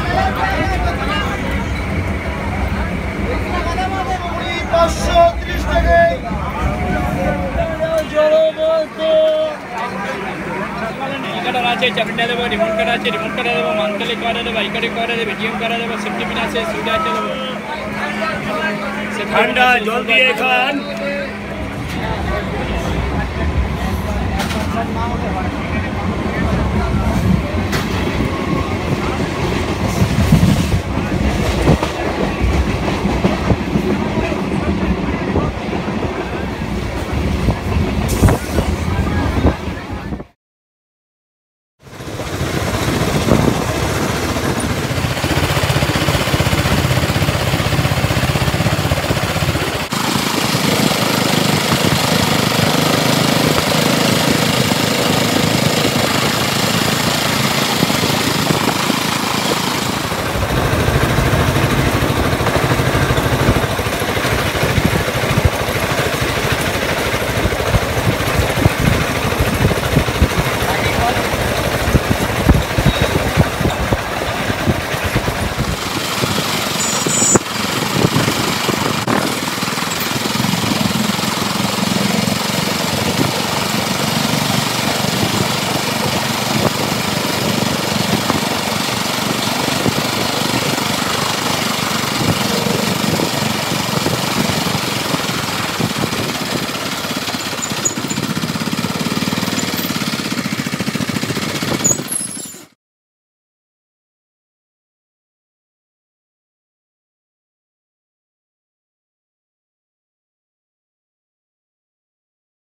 चपटा देव रिमोट करा देव मंथली करे देव इकडे करे देव एटीएम करे देव सेफ्टी पिन আছে সুবিধা আছে দেব ঠান্ডা জল দিয়ে খান